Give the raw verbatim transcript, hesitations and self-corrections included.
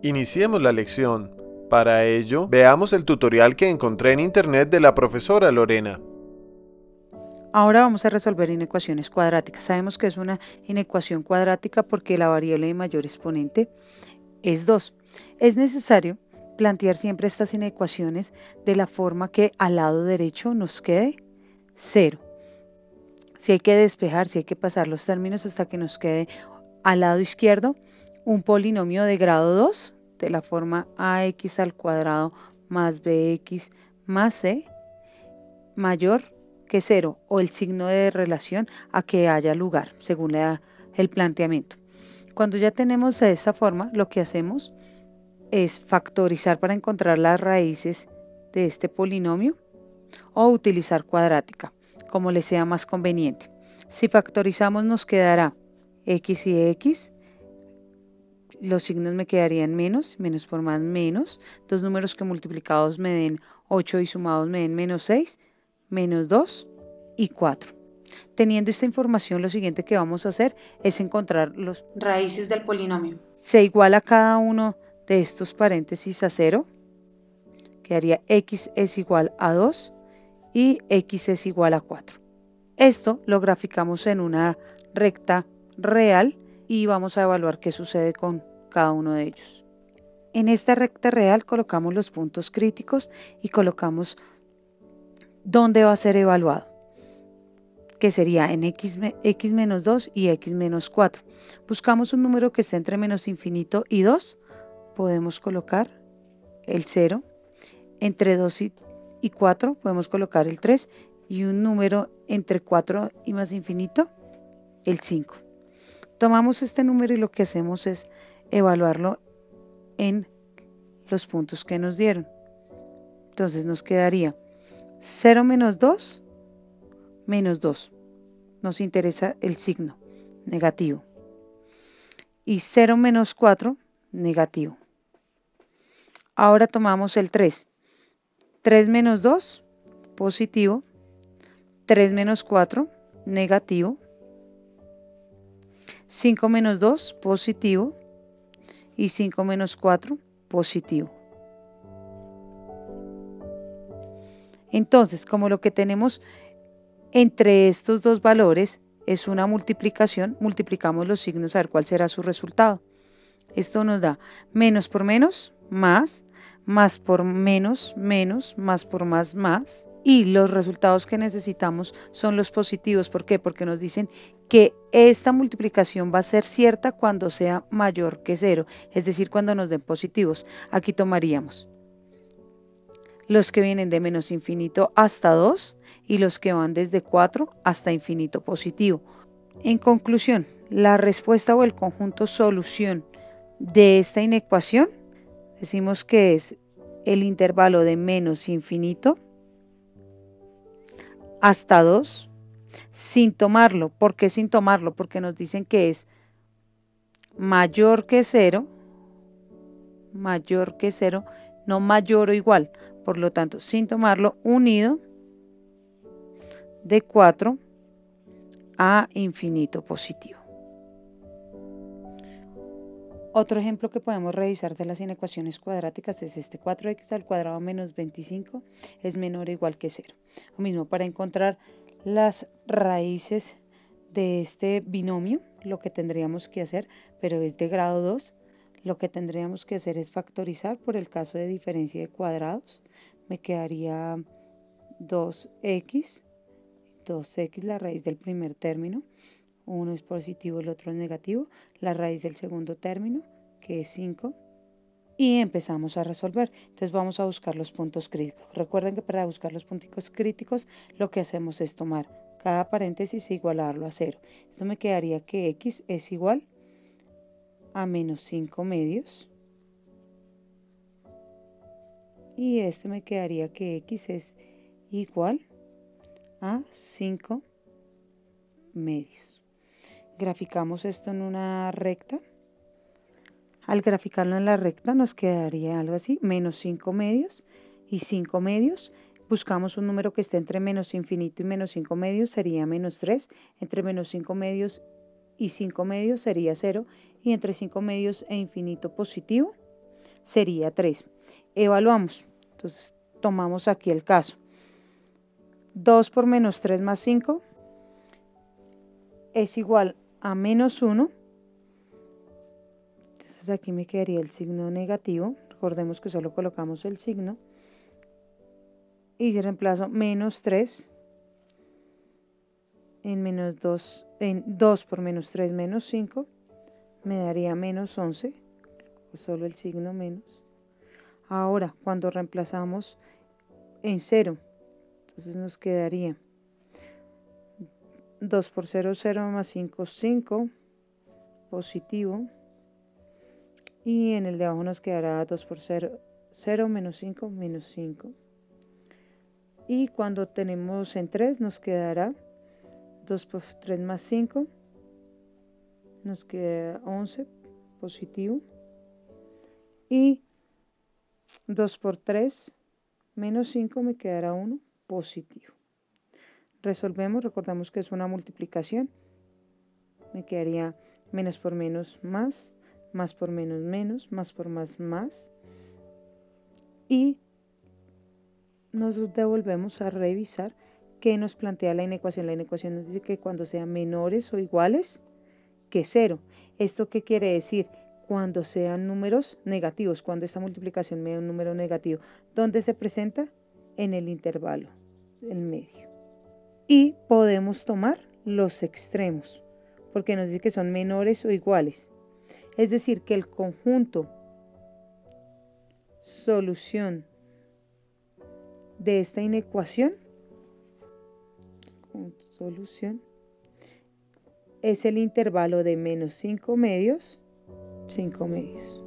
Iniciemos la lección. Para ello, veamos el tutorial que encontré en internet de la profesora Lorena. Ahora vamos a resolver inecuaciones cuadráticas. Sabemos que es una inecuación cuadrática porque la variable de mayor exponente es dos. Es necesario plantear siempre estas inecuaciones de la forma que al lado derecho nos quede cero. Si hay que despejar, si hay que pasar los términos hasta que nos quede al lado izquierdo un polinomio de grado dos de la forma ax al cuadrado más bx más c mayor que cero o el signo de relación a que haya lugar según la, el planteamiento. Cuando ya tenemos de esta forma, lo que hacemos es factorizar para encontrar las raíces de este polinomio o utilizar cuadrática, como les sea más conveniente. Si factorizamos nos quedará x y x, los signos me quedarían menos, menos por más menos, dos números que multiplicados me den ocho y sumados me den menos seis, menos dos y cuatro. Teniendo esta información, lo siguiente que vamos a hacer es encontrar los raíces del polinomio. Se iguala cada uno de estos paréntesis a cero, quedaría x es igual a dos y x es igual a cuatro. Esto lo graficamos en una recta real y vamos a evaluar qué sucede con cada uno de ellos. En esta recta real colocamos los puntos críticos y colocamos dónde va a ser evaluado, que sería en x, x menos dos y x menos cuatro. Buscamos un número que esté entre menos infinito y dos, podemos colocar el cero, entre dos y, y cuatro podemos colocar el tres y un número entre cuatro y más infinito, el cinco. Tomamos este número y lo que hacemos es evaluarlo en los puntos que nos dieron. Entonces nos quedaría cero menos dos, menos dos. Nos interesa el signo, negativo. Y cero menos cuatro, negativo. Ahora tomamos el tres. tres menos dos, positivo. tres menos cuatro, negativo. cinco menos dos, positivo. Y cinco menos cuatro, positivo. Entonces, como lo que tenemos entre estos dos valores es una multiplicación, multiplicamos los signos a ver cuál será su resultado. Esto nos da menos por menos, más, más por menos, menos, más por más, más. Y los resultados que necesitamos son los positivos. ¿Por qué? Porque nos dicen que esta multiplicación va a ser cierta cuando sea mayor que cero, es decir, cuando nos den positivos. Aquí tomaríamos los que vienen de menos infinito hasta dos y los que van desde cuatro hasta infinito positivo. En conclusión, la respuesta o el conjunto solución de esta inecuación decimos que es el intervalo de menos infinito hasta dos sin tomarlo. ¿Por qué sin tomarlo? Porque nos dicen que es mayor que cero, mayor que cero, no mayor o igual. Por lo tanto, sin tomarlo, unido de cuatro a infinito positivo. Otro ejemplo que podemos revisar de las inecuaciones cuadráticas es este: cuatro x al cuadrado menos veinticinco es menor o igual que cero. Lo mismo, para encontrar las raíces de este binomio, lo que tendríamos que hacer, pero es de grado dos, lo que tendríamos que hacer es factorizar por el caso de diferencia de cuadrados. Me quedaría dos x, dos x, la raíz del primer término, uno es positivo, el otro es negativo, la raíz del segundo término, que es cinco, y empezamos a resolver. Entonces vamos a buscar los puntos críticos. Recuerden que para buscar los puntos críticos lo que hacemos es tomar cada paréntesis e igualarlo a cero. Esto me quedaría que x es igual a menos cinco medios, y este me quedaría que x es igual a cinco medios. Graficamos esto en una recta. Al graficarlo en la recta nos quedaría algo así, menos cinco medios y cinco medios. Buscamos un número que esté entre menos infinito y menos cinco medios, sería menos tres. Entre menos cinco medios y cinco medios sería cero. Y entre cinco medios e infinito positivo sería tres. Evaluamos. Entonces, tomamos aquí el caso. dos por menos tres más cinco es igual a menos uno. Entonces, aquí me quedaría el signo negativo. Recordemos que solo colocamos el signo. Y reemplazo menos tres en menos dos, en dos por menos tres menos cinco, me daría menos once, solo el signo menos. Ahora, cuando reemplazamos en cero, entonces nos quedaría dos por cero, cero más cinco, cinco, positivo. Y en el de abajo nos quedará dos por cero, cero menos cinco, menos cinco. Y cuando tenemos en tres nos quedará dos por tres más cinco, nos queda once, positivo. Y dos por tres menos cinco me quedará uno, positivo. Resolvemos, recordamos que es una multiplicación. Me quedaría menos por menos más, más por menos menos, más por más más. Y nos devolvemos a revisar qué nos plantea la inecuación. La inecuación nos dice que cuando sean menores o iguales que cero. ¿Esto qué quiere decir? Cuando sean números negativos, cuando esta multiplicación me da un número negativo. ¿Dónde se presenta? En el intervalo, el medio. Y podemos tomar los extremos, porque nos dice que son menores o iguales. Es decir, que el conjunto solución de esta inecuación, solución, es el intervalo de menos cinco medios, cinco medios.